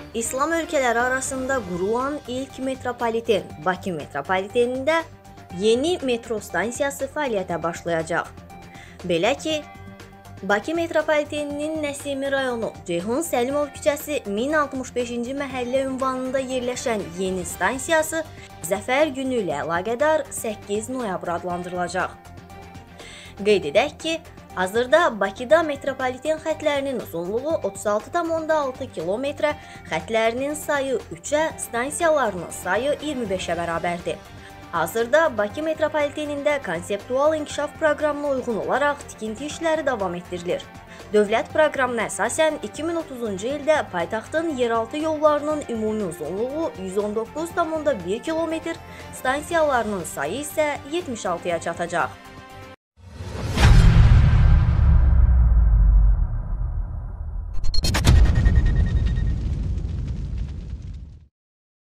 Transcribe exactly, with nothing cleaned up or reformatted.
İslam ölkələri arasında qurulan ilk metropoliten Bakı metropolitenində yeni metro stansiyası fəaliyyətə başlayacaq. Belə ki, Bakı metropoliteninin Nəsimi rayonu Ceyhun Səlimov küçəsi min altmış beşinci məhəllə ünvanında yerləşən yeni stansiyası Zəfər günü ilə əlaqədar səkkiz noyabr adlandırılacaq. Qeyd edək ki, hazırda Bakıda metropoliten xətlərinin uzunluğu otuz altı tam onda altı kilometrə, xətlərinin sayı üçə, stansiyalarının sayı iyirmi beşə bərabərdir. Hazırda Bakı metropolitenində konseptual inkişaf proqramına uyğun olaraq tikinti işləri davam etdirilir. Dövlət proqramına əsasən iki min otuzuncu ildə paytaxtın yeraltı yollarının ümumi uzunluğu yüz on doqquz tam onda bir kilometr, stansiyalarının sayı isə yetmiş altıya çatacaq.